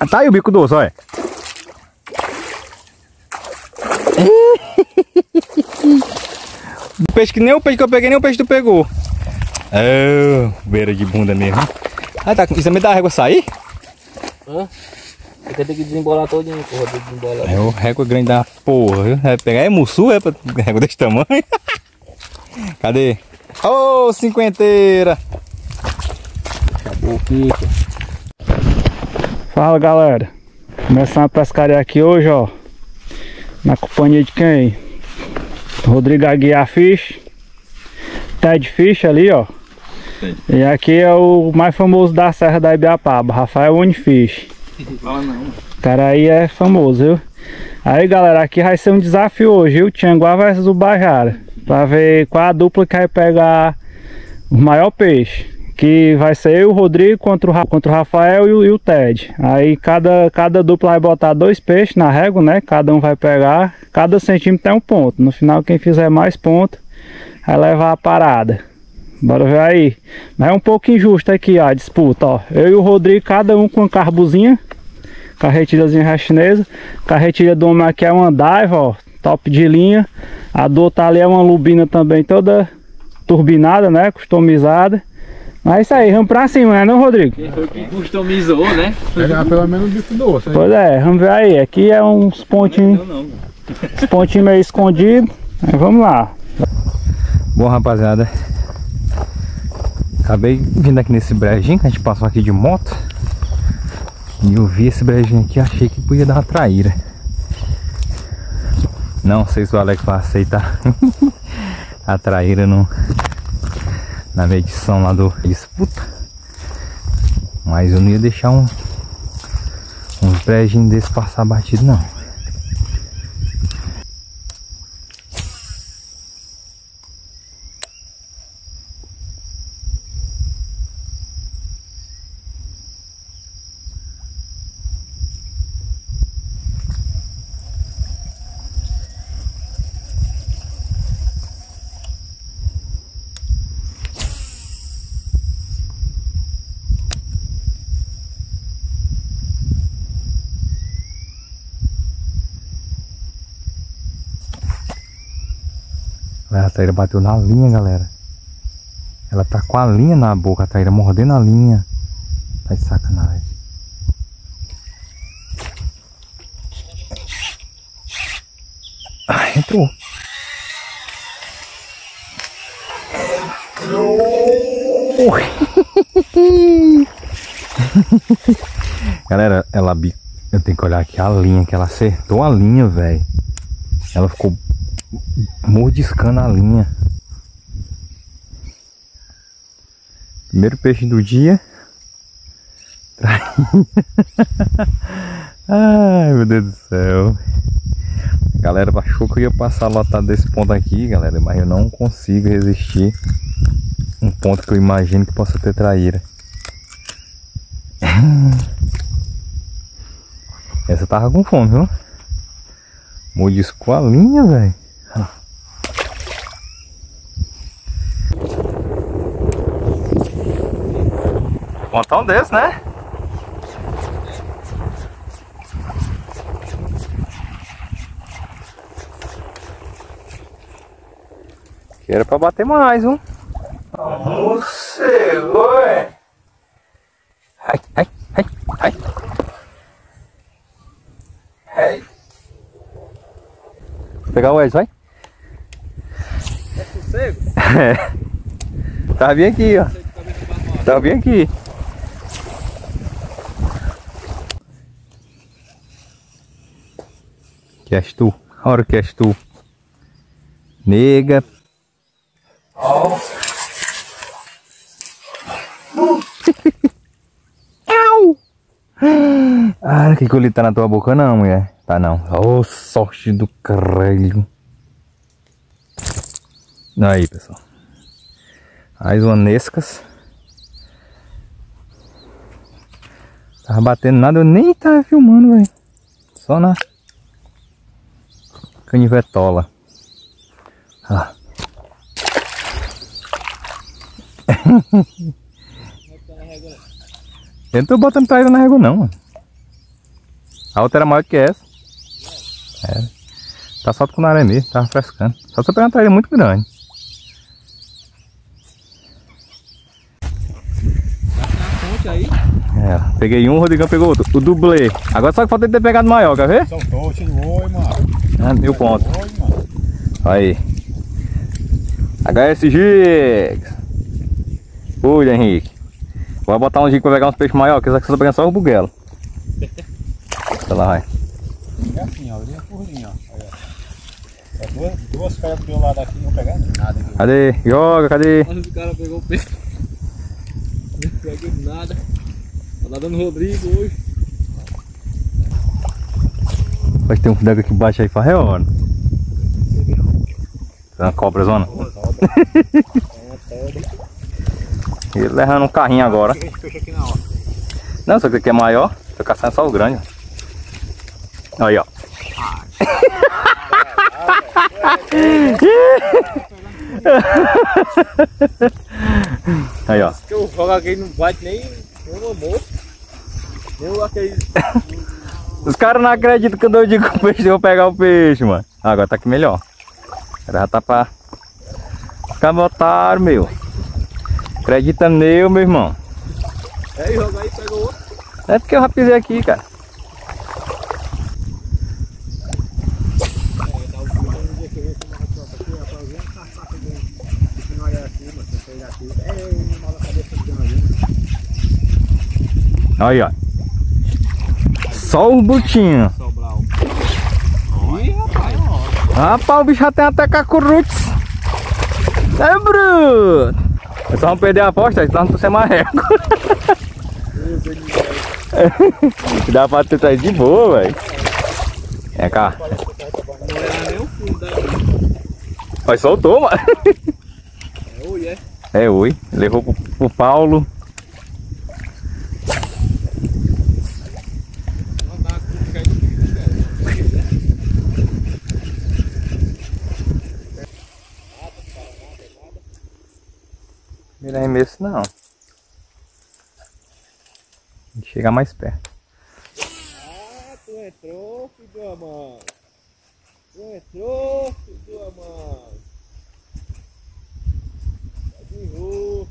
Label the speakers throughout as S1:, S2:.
S1: Tá aí o bico doce, olha. Peixe que nem o peixe que eu peguei, nem o peixe que tu pegou. É, beira de bunda mesmo. Ah, tá. Isso também dá a régua sair?
S2: Hã? Você tem que desembolar todinho, porra, tem que desembolar.
S1: É o régua grande da porra, viu? Vai pegar mussu, é pra régua desse tamanho. Cadê? Ô, cinquenteira!
S2: Acabou aqui.
S3: Fala, galera. Começando a pescaria aqui hoje, ó. Na companhia de quem? Rodrigo Aguiar Fish, Ted Fish ali, ó.
S1: Ted.
S3: E aqui é o mais famoso da Serra da Ibiapaba, Rafael Unifish.
S1: Fala não.
S3: O cara aí é famoso, viu? Aí, galera, aqui vai ser um desafio hoje, viu? Tianguá versus Ubajara. Pra ver qual a dupla que vai pegar o maior peixe. Que vai ser eu e o Rodrigo contra o Rafael e o Ted. Aí cada dupla vai botar 2 peixes na régua, né? Cada um vai pegar. Cada centímetro tem um ponto. No final, quem fizer mais pontos vai levar a parada. Bora ver aí. Mas é um pouco injusto aqui, ó, a disputa, ó. Eu e o Rodrigo, cada um com uma carbuzinha. Carretilhazinha chinesa. Carretilha do homem aqui é uma dive, ó. Top de linha. A do outro ali é uma lubina também, toda turbinada, né? Customizada. Mas é isso aí, vamos pra cima, né, não, Rodrigo?
S2: Quem foi que customizou, né?
S4: Pegar pelo menos bico doce.
S3: Pois é, vamos ver aí. Aqui é uns pontinhos. Uns pontinhos meio escondidos. Mas vamos lá.
S1: Bom, rapaziada, acabei vindo aqui nesse brejinho que a gente passou aqui de moto. E eu vi esse brejinho aqui, achei que podia dar uma traíra. Não sei se o Alex vai aceitar a traíra na medição lá do disputa. Mas eu não ia deixar uns brejinhos desse passar batido não. A traíra bateu na linha, galera. Ela tá com a linha na boca, a traíra mordendo a linha. Tá de sacanagem. Ah, entrou. Galera, eu tenho que olhar aqui a linha, que ela acertou a linha, velho. Ela ficou mordiscando a linha. Primeiro peixe do dia. Ai, meu Deus do céu. A galera achou que eu ia passar lotado desse ponto aqui, galera, mas eu não consigo resistir. Um ponto que eu imagino que possa ter traíra. Essa tava com fome, viu? Mordiscou a linha, velho. Pontão desse, né? Que era pra bater mais, um. Morcego, é. Ai, ai, ai, ai. Ai. Vou pegar o Wes, vai.
S2: É sossego?
S1: É. Tá bem aqui, ó. Tá bem aqui. Que és tu? A hora que és tu. Nega. Oh. Ah, que colito tá na tua boca não, mulher. Tá não. Oh, sorte do caralho. Aí, pessoal. Mais uma Nescas. Tava batendo nada, eu nem tava filmando, velho. Só na canivetola. Ah. Eu não tô botando traíra na régua não, mano. A outra era maior que essa. É. Tá só com o naré mesmo, tava frescando. Só se eu pegar uma traíra muito grande.
S2: Aí.
S1: É, peguei um, o Rodrigão pegou outro. O dublê. Agora só que falta ele ter pegado maior, quer ver?
S4: Soltou, tirou, mano.
S1: Ah, 1000 pontos.
S4: Oi, mano.
S1: Aí. HS Gigs. Oi, Henrique. Vou botar um giga pra pegar uns peixes maiores, que eu tô pegando só o buguelo. Sei lá, vai.
S4: É assim, ó, linha por linha, ó. Aí, ó. Duas pedras do meu lado aqui, não vou pegar nada aqui.
S1: Cadê? Joga, cadê?
S2: Mas o cara pegou o peixe. Não peguei nada. Tá nadando o Rodrigo hoje.
S1: Pode ter um fidego aqui embaixo aí, faz hora. Tem uma cobra zona. Ele levando um carrinho agora. Não, só que aqui é maior. Tô caçando só os grandes. Aí, ó. Aí, ó.
S2: Que eu jogo aqui não bate nem o amor. Nem aquele.
S1: Os caras não acreditam que eu digo que o peixe, eu vou pegar o peixe, mano. Agora tá aqui melhor. Agora já tá pra ficar otário, meu. Acredita nele, meu irmão.
S2: Aí, joga aí, pega o outro.
S1: É porque eu já pisei aqui, cara. Aí, ó. Só os butinhos.
S2: Ih, rapaz, ó.
S1: Rapaz, o bicho já tem até cacurutes. É bruto. É só não perder a aposta, senão tu ser marreco. Dá pra ter traído de boa, velho. Vem cá.
S2: Não era nem o fundo daqui.
S1: Mas soltou, mano.
S2: É oi, é?
S1: É, oi. Levou pro Paulo. Primeiro arremesso não. Tem que chegar mais perto.
S2: Ah, tu entrou, filho de uma mãe. Tu entrou, filho de uma mãe. Tá de rua.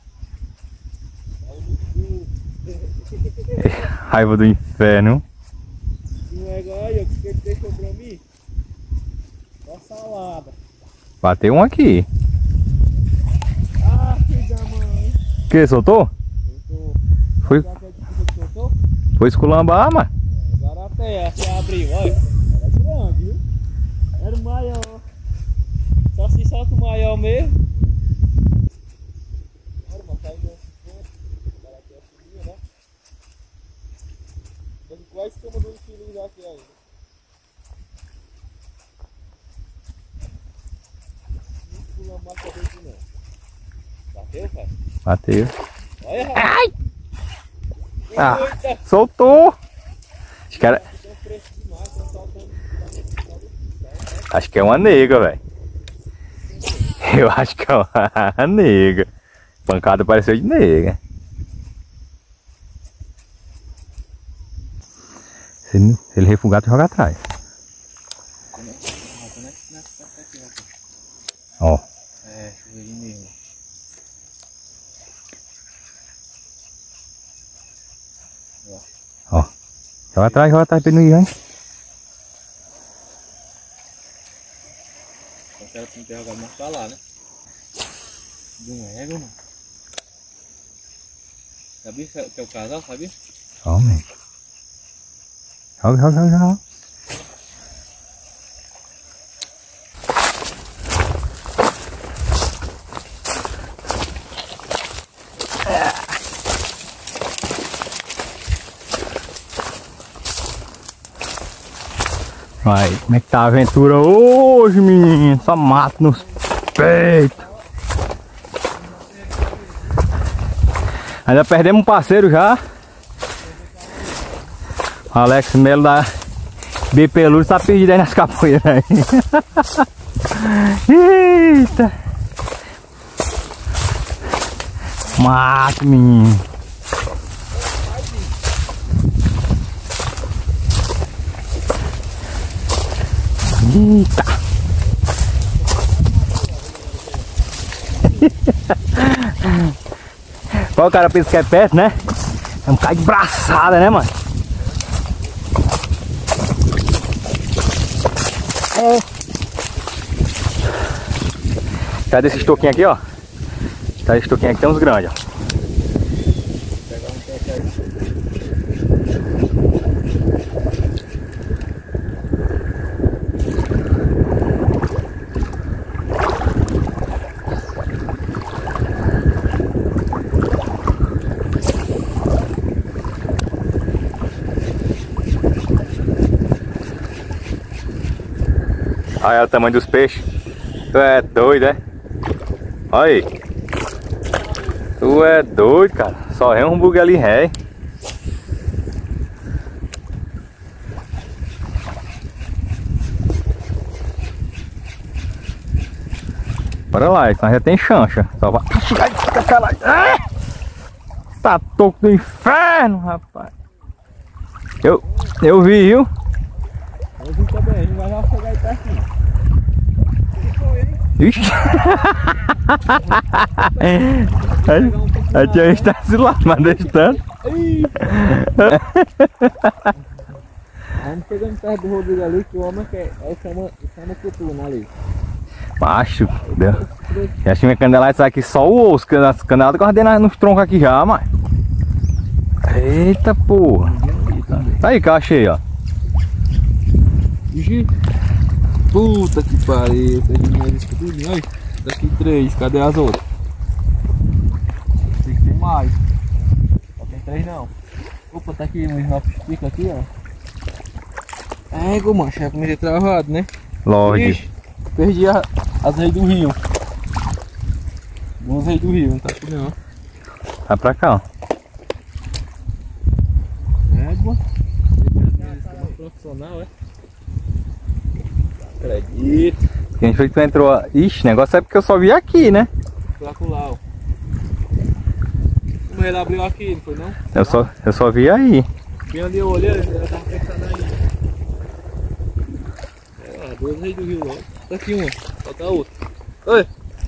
S1: Raiva do inferno.
S2: Tu é aí, o que ele deixou pra mim? Só salada.
S1: Bateu um aqui.
S2: Ah, filho da mãe.
S1: Que, soltou? Foi,
S2: Soltou?
S1: foi esculambar, mano.
S2: Agora até você abriu, olha. Era grande, viu? Era o maior. Só se solta o maior mesmo. Olha, mas caiu nesse ponto. Agora aqui é a subida, né? Mas quase que eu mandou um quilinho aqui ainda. Não pula mais pra dentro não. Bateu, cara?
S1: Bateu.
S2: Olha, rapaz. Ai!
S1: Ah,
S2: Eita!
S1: soltou. Acho que era... Acho que é uma nega, velho. Eu acho que é uma nega. Pancada pareceu de nega. Se ele refugar, tu joga atrás. Ó.
S2: É, chuveirinho mesmo.
S1: Ó. Joga atrás pra ele não ir, hein?
S2: Eu quero te interrogar mais pra lá, né? Não é, mano. Sabia que é o casal, sabia?
S1: Ó, man. Joga. Vai, como é que tá a aventura hoje, menino? Só mato nos peitos. Ainda perdemos um parceiro já. O Alex Melo da BP Luz tá perdido aí nas capoeiras aí. Eita! Mato, menino. Eita! Qual o cara pensa que é perto, né? É um cara de braçada, né, mano? É. Cadê esse estoquinho aqui, ó? Cadê esse estoquinho aqui? Tem uns grandes, ó. Olha o tamanho dos peixes. Tu é doido, é? Olha aí. Tu é doido, cara. Só é um hambúrguer ali, ré. Bora lá, então já tem chancha. Só vai. Tá toco do inferno, rapaz. Eu vi, viu?
S2: Eu vi também, a gente vai lá chegar aí pertinho.
S1: Ixi! A tia está desse lado, mas distante.
S2: Vamos chegando perto do Rodrigo ali, que o homem quer. Aí chama cutuna ali.
S1: Macho, deu. Já tinha candelada, isso aqui só o osso, candelada guardei nos troncos aqui já, mano. Eita porra! Tá aí que eu achei, ó.
S2: Ixi. Puta que pariu, perdi mais isso tudo. Olha, daqui 3, cadê as outras? Tem que ter mais. Só tem 3 não. Opa, tá aqui uns 9 picos aqui, ó. Ego, macho, é pra me ter travado, né?
S1: Lorde.
S2: Ixi, perdi as reis do rio. Duas reis do rio, não tá aqui não.
S1: Vai pra cá, ó.
S2: Égua. Profissional, é? Acredito.
S1: Quem foi que tu entrou? Ixi, negócio é porque eu só vi aqui, né?
S2: Lá com lá, ó. Como ele abriu aqui, não foi não?
S1: Eu só vi aí.
S2: Bem ali eu olhei, eu tava pensando aí. É lá, 2 reis do rio lá. Tá aqui uma, falta outra. Oi!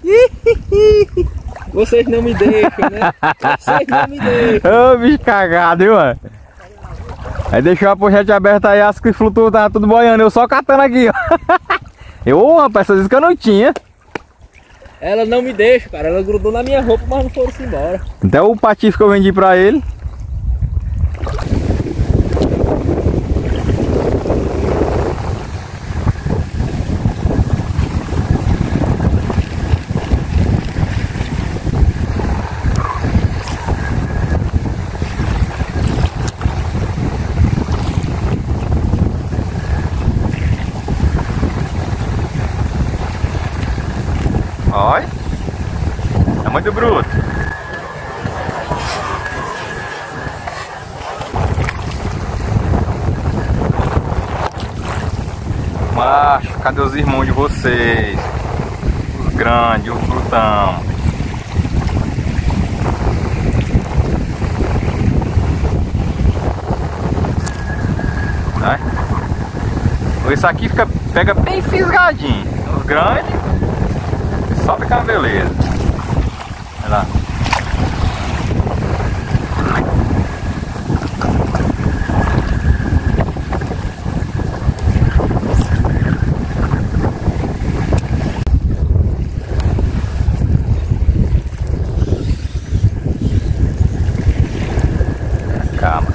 S2: Vocês não me deixam, né? Vocês não me deixam.
S1: Ô, bicho cagado, viu, mano? Aí deixou a pochete aberta aí, as que flutuam, tava tudo boiando, eu só catando aqui, ó. Eu, rapaz, essas vezes que eu não tinha.
S2: Ela não me deixa, cara. Ela grudou na minha roupa, mas não foram-se embora.
S1: Até o patife que eu vendi pra ele. Olha, é muito bruto. Macho, cadê os irmãos de vocês? Os grandes, os brutão. Vai. Esse aqui pega bem fisgadinho. Os grandes. Só fica uma beleza. Olha lá. Calma.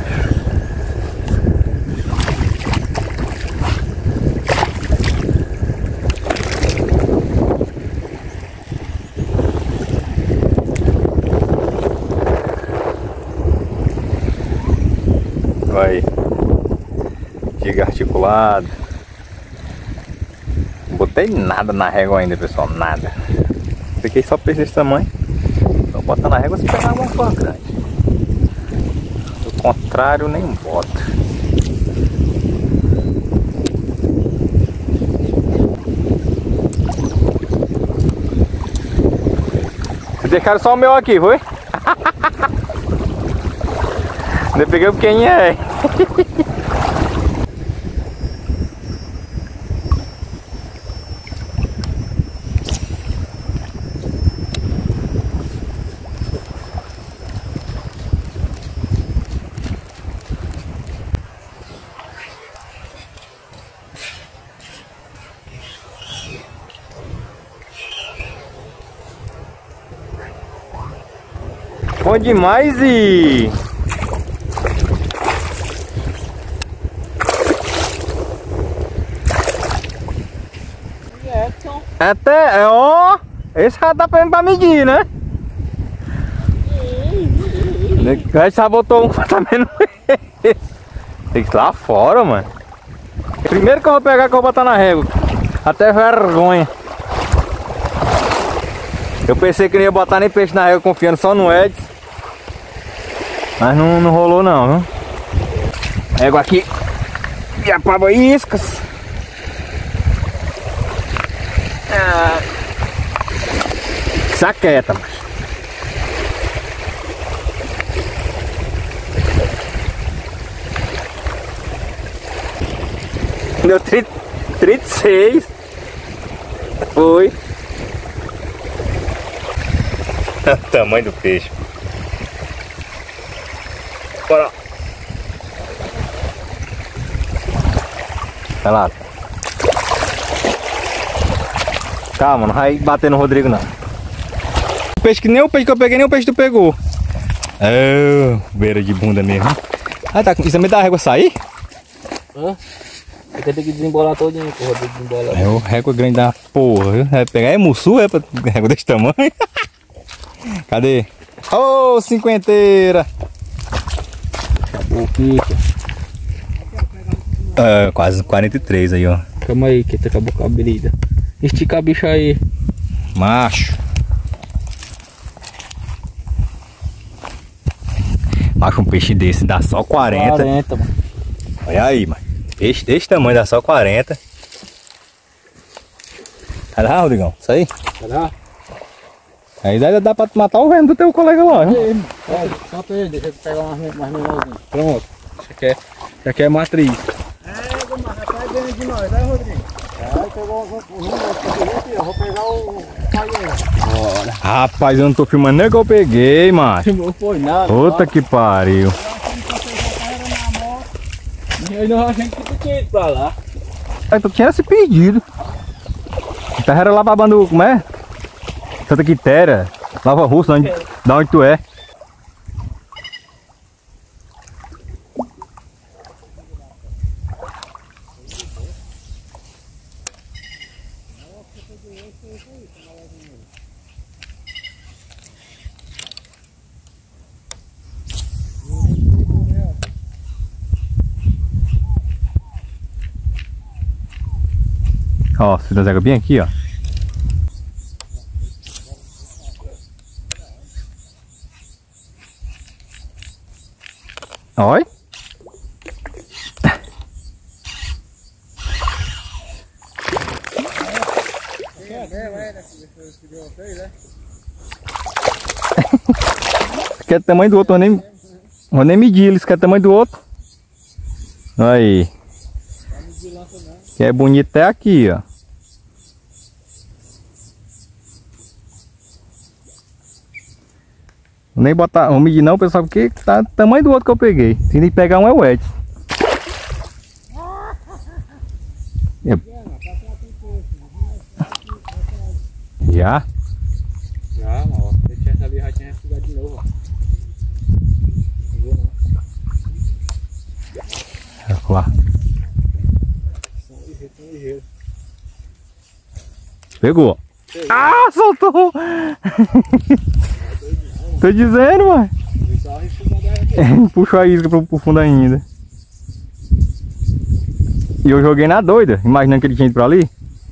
S1: Vai, giga articulado. Não botei nada na régua ainda, pessoal, nada. Fiquei só peixe desse tamanho. Então bota na régua se pegar alguma coisa grande. Do contrário, nem bota. Vocês deixaram só o meu aqui, foi? Eu peguei o pequenininho aí. Bom demais e... Até, ó, esse já dá pra medir, né? Já botou um também. Tem que ir lá fora, mano. Primeiro que eu vou pegar, que eu vou botar na régua. Até vergonha. Eu pensei que não ia botar nem peixe na régua, confiando só no Edson. Mas não rolou não, viu? Régua aqui. E a paba iscas. Saqueta, mas. Deu 36. Foi. O tamanho do peixe. Bora. Vai lá. Calma, não vai bater no Rodrigo não. O peixe que nem o peixe que eu peguei, nem o peixe que tu pegou. Beira de bunda mesmo. Ah, tá. Isso também dá a régua sair?
S2: Hã? Eu tenho que desembolar todinho, porra, tem que desembolar.
S1: É o régua grande da porra, viu? Vai pegar mussu, é pra régua desse tamanho. Cadê? Ô, cinquenteira!
S2: Acabou aqui,
S1: quase 43 aí, ó.
S2: calma aí, que acabou com a brida. Estica a bicha aí.
S1: Macho. Macho, um peixe desse dá só 40.
S2: 40, mano.
S1: Olha aí, mano. Peixe desse tamanho dá só 40. Vai lá, Rodrigão. Isso aí.
S2: Vai lá.
S1: Aí dá pra matar o verme do teu colega lá, viu?
S2: Solta ele, deixa eu pegar mais menorzinho. Pronto. Isso aqui é matriz.
S4: Mas rapaz, dentro de nós, vai, Rodrigo? Aí pegou eu vou pegar o painel.
S2: Bora.
S1: Rapaz, eu não tô filmando nem que eu peguei, macho.
S2: Não foi nada.
S1: Puta que pariu.
S2: Eu não achei que tu tinha ido pra lá.
S1: Aí tu tinha se perdido. Então era lá babando, como é? Santa Quitéria, Nova Russa, da onde tu é. Ó, se desenha bem aqui, ó. Oi? Esse aqui é o tamanho do outro, vou nem medir, esse aqui é o tamanho do outro. Aí. Que é bonito até aqui, ó. Vou nem botar, vou medir não, pessoal, porque tá do tamanho do outro que eu peguei. Se nem pegar um é o Edson. Já?
S2: Já, ó. Se tivesse ali, já tinha refugado de novo, ó. Pegou não.
S1: Olha lá.
S2: São ligeiros.
S1: Pegou. Ah, soltou! Tô dizendo, mano. Puxou a isca pro fundo ainda. E eu joguei na doida, imaginando que ele tinha ido pra ali.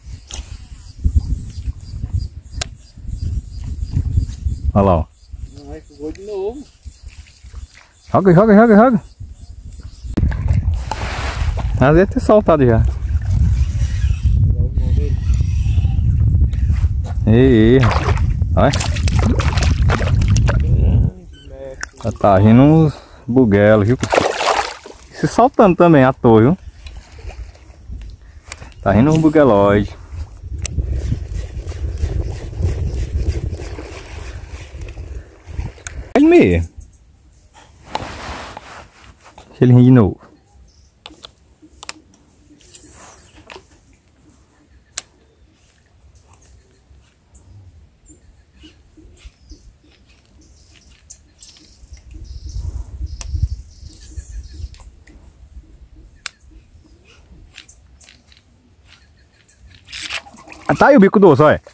S1: Olha lá, ó.
S2: Não, aí fugou de novo.
S1: Joga, joga, joga, joga. Mas deve ter soltado já. Ei, olha. Tá rindo uns buguelos, viu? Se soltando também à toa, viu? Tá rindo uns buguelóides. Ele mesmo. Deixa ele rir de novo. Tá aí o bico doce, olha.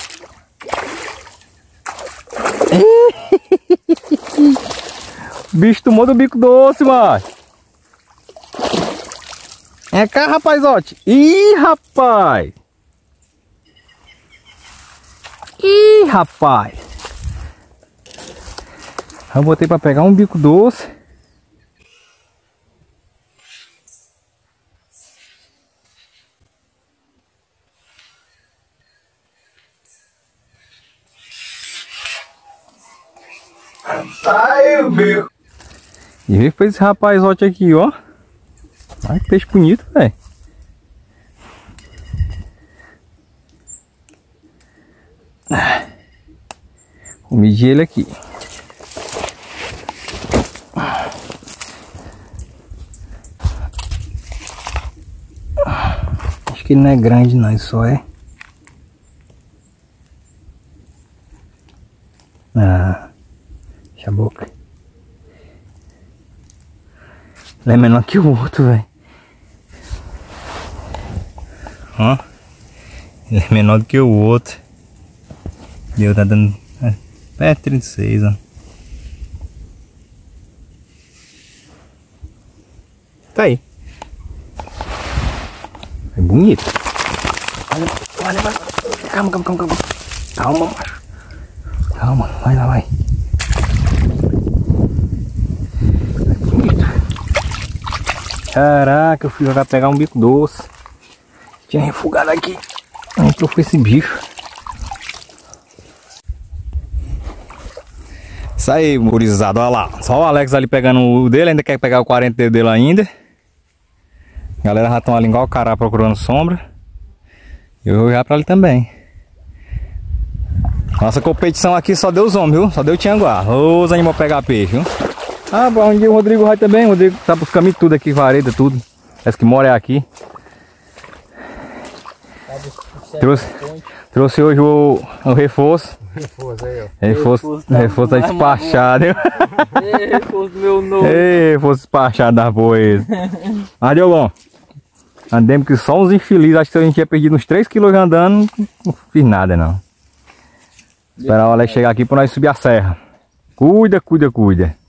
S1: O bicho tomou do bico doce, mano. É cá, rapazote. Ih, rapaz. Ih, rapaz. Eu botei pra pegar um bico doce. Ai, o bico. E vê pra esse rapazote aqui, ó. Ai, que peixe bonito, velho. Vou medir ele aqui. Acho que ele não é grande não, isso só é. Fecha a boca. Ele é menor que o outro, velho. Ó. Ele é menor do que o outro. E eu tá dando... É 36, ó. Tá aí. É bonito. Olha, olha, mas... Calma, calma, calma, calma. Calma, macho. Calma, vai lá, vai. É bonito. Caraca, eu fui jogar pegar um bico doce. Tinha refugado aqui. Entrou foi esse bicho. Isso aí, gurizada, olha lá. Só o Alex ali pegando o dele, ainda quer pegar o 40 dele ainda. A galera já estão ali igual o cará procurando sombra. Eu vou já pra ali também. Nossa competição aqui só deu os homens, viu? Só deu Tianguá. Os animais pegar peixe, viu? Ah, um dia o Rodrigo vai também. O Rodrigo tá buscando tudo aqui, vareda, tudo. Esse que mora é aqui. Trouxe hoje o reforço.
S4: Reforço aí, ó.
S1: Reforço tá despachado, hein?
S2: Reforço meu novo.
S1: Reforço despachado das boas. Mas deu bom. Andemos que só uns infelizes. Acho que a gente tinha perdido uns 3 kg andando. Não fiz nada, não. Esperar o Alex chegar aqui pra nós subir a serra. Cuida, cuida, cuida.